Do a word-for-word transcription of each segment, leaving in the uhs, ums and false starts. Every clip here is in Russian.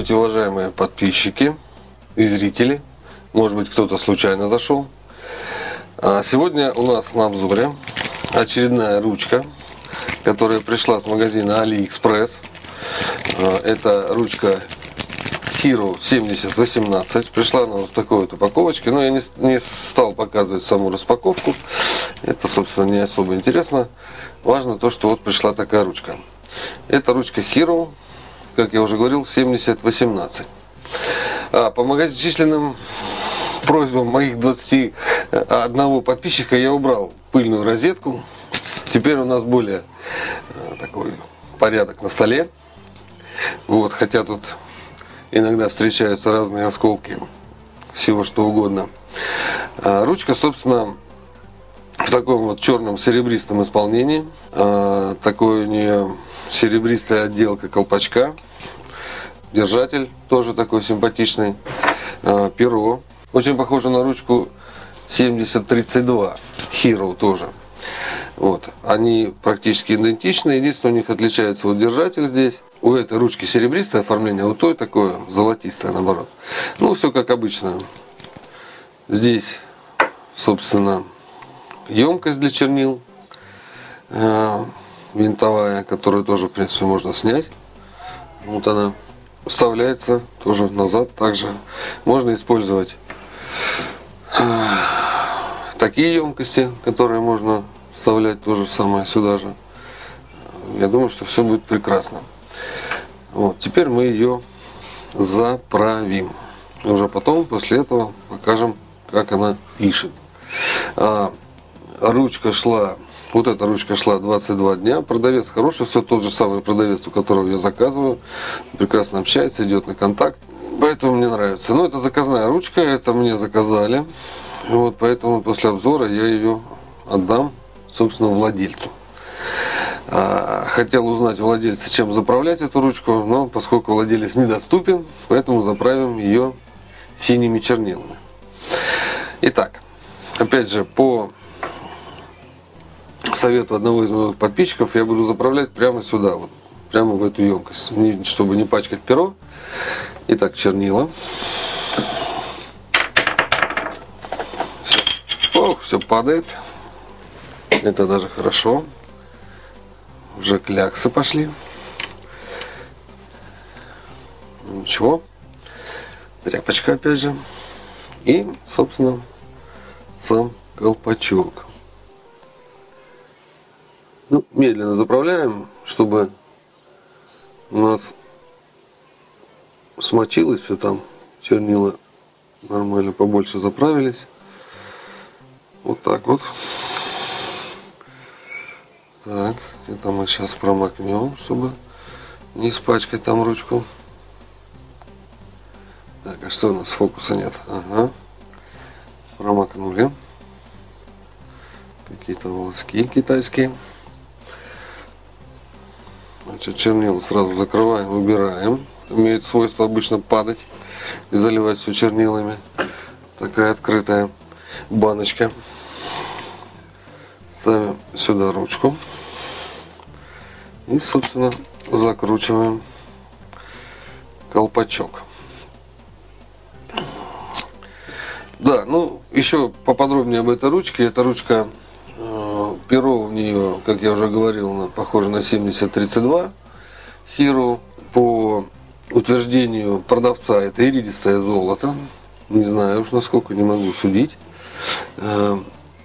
Здравствуйте, уважаемые подписчики и зрители. Может быть, кто-то случайно зашел. Сегодня у нас на обзоре очередная ручка, которая пришла с магазина AliExpress. Это ручка Hero семьдесят восемнадцать. Пришла она вот в такой вот упаковочке. Но я не, не стал показывать саму распаковку. Это, собственно, не особо интересно. Важно то, что вот пришла такая ручка. Это ручка Hero, как я уже говорил, семьдесят восемнадцать. А по многочисленным просьбам моих двадцати одного подписчика я убрал пыльную розетку. Теперь у нас более такой порядок на столе. Вот, хотя тут иногда встречаются разные осколки всего что угодно. А ручка, собственно, в таком вот черном серебристом исполнении. А, такой у нее серебристая отделка колпачка. Держатель тоже такой симпатичный. А, перо. Очень похоже на ручку семьдесят тридцать два. Hero тоже. Вот. Они практически идентичны. Единственное, у них отличается вот держатель здесь. У этой ручки серебристое оформление, а у той такое золотистое наоборот. Ну, все как обычно. Здесь, собственно, емкость для чернил. Э, винтовая, которую тоже, в принципе, можно снять. Вот она. Вставляется тоже назад. Также можно использовать э, такие емкости, которые можно вставлять тоже самое сюда же. Я думаю, что все будет прекрасно. Вот, теперь мы ее заправим. Уже потом, после этого, покажем, как она пишет. А, ручка шла, вот эта ручка шла двадцать два дня. Продавец хороший, все тот же самый продавец, у которого я заказываю. Прекрасно общается, идет на контакт. Поэтому мне нравится. Но это заказная ручка, это мне заказали. Вот, поэтому после обзора я ее отдам, собственно, владельцу. Хотел узнать владельца, чем заправлять эту ручку, но поскольку владелец недоступен, поэтому заправим ее синими чернилами. Итак, опять же, по совету одного из моих подписчиков я буду заправлять прямо сюда, вот, прямо в эту емкость, чтобы не пачкать перо. Итак, чернила. Все. Ох, все падает. Это даже хорошо. Уже кляксы пошли. Ничего. Тряпочка опять же. И, собственно, сам колпачок. Ну, медленно заправляем, чтобы у нас смочилось все там. Чернила нормально побольше заправились. Вот так вот. Так, это мы сейчас промокнем, чтобы не испачкать там ручку. Так, а что у нас? Фокуса нет. Ага. Промокнули. Какие-то волоски китайские. Значит, чернила сразу закрываем, убираем. Имеет свойство обычно падать и заливать все чернилами. Такая открытая баночка. Ставим сюда ручку. И, собственно, закручиваем колпачок. Да, ну, еще поподробнее об этой ручке. Эта ручка, э, перо у нее, как я уже говорил, похоже на семьдесят тридцать два Hero. По утверждению продавца, это иридистое золото. Не знаю уж насколько, не могу судить. Э,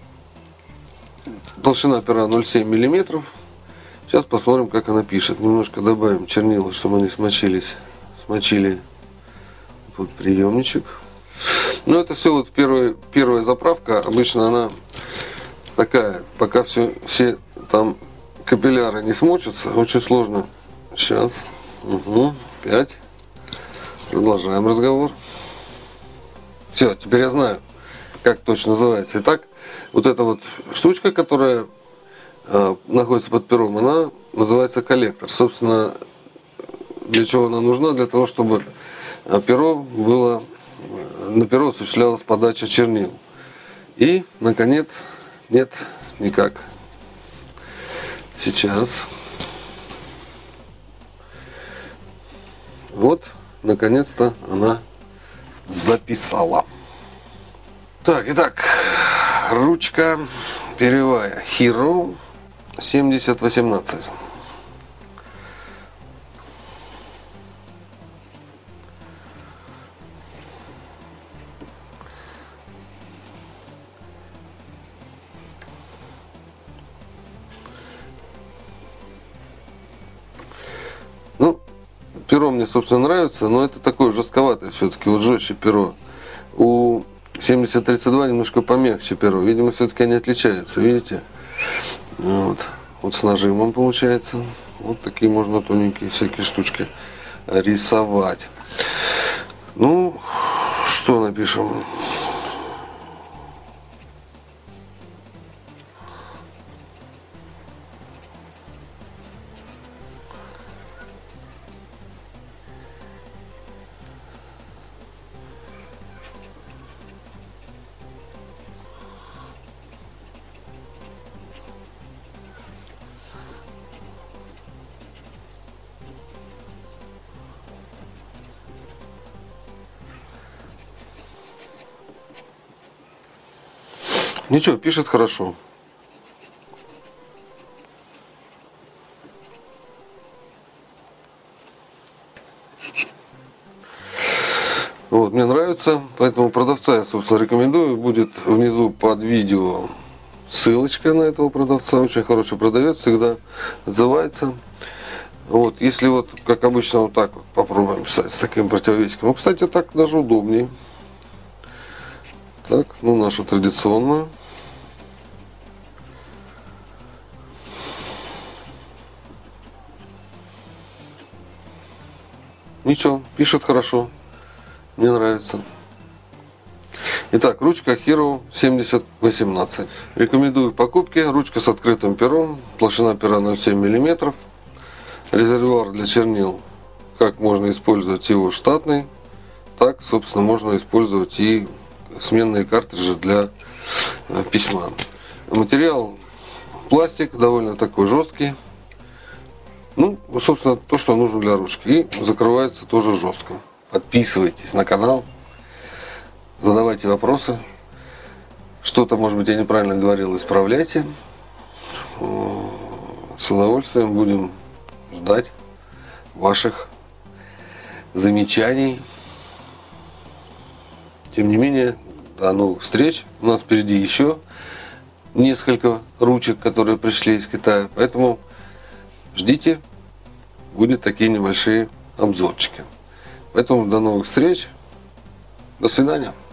толщина пера ноль целых семь десятых миллиметра. Сейчас посмотрим, как она пишет. Немножко добавим чернила, чтобы они смочились. Смочили вот приемничек. Ну, это все вот первая, первая заправка. Обычно она такая, пока все, все там капилляры не смочатся, очень сложно. Сейчас. Угу. Пять. Продолжаем разговор. Все, теперь я знаю, как точно называется. Итак, вот эта вот штучка, которая э, находится под пером, она называется коллектор. Собственно, для чего она нужна? Для того, чтобы перо было, на перо осуществлялась подача чернил. И, наконец, нет, никак. Сейчас. Вот наконец-то она записала. Так, итак, ручка перьевая Hero семьдесят восемнадцать. Ну, перо мне, собственно, нравится, но это такое жестковатое все-таки, вот жестче перо. У семьдесят тридцать два немножко помягче перо. Видимо, все-таки они отличаются, видите? Вот. Вот с нажимом получается. Вот такие можно тоненькие всякие штучки рисовать. Ну, что напишем? Ничего, пишет хорошо. Вот, мне нравится, поэтому продавца я, собственно, рекомендую. Будет внизу под видео ссылочка на этого продавца. Очень хороший продавец, всегда отзывается. Вот, если вот, как обычно, вот так вот попробуем писать с таким противовесиком. Ну, кстати, так даже удобнее. Так, ну, нашу традиционную. Ничего, пишет хорошо. Мне нравится. Итак, ручка Hero семьдесят восемнадцать. Рекомендую к покупке. Ручка с открытым пером. Толщина пера ноль целых семь десятых миллиметра. Резервуар для чернил. Как можно использовать его штатный, так, собственно, можно использовать и сменные картриджи для письма. Материал пластик, довольно такой жесткий. Ну, собственно, то, что нужно для ручки. И закрывается тоже жестко. Подписывайтесь на канал. Задавайте вопросы. Что-то, может быть, я неправильно говорил, исправляйте. С удовольствием будем ждать ваших замечаний. Тем не менее, до новых встреч. У нас впереди еще несколько ручек, которые пришли из Китая. Поэтому ждите, будут такие небольшие обзорчики. Поэтому до новых встреч. До свидания.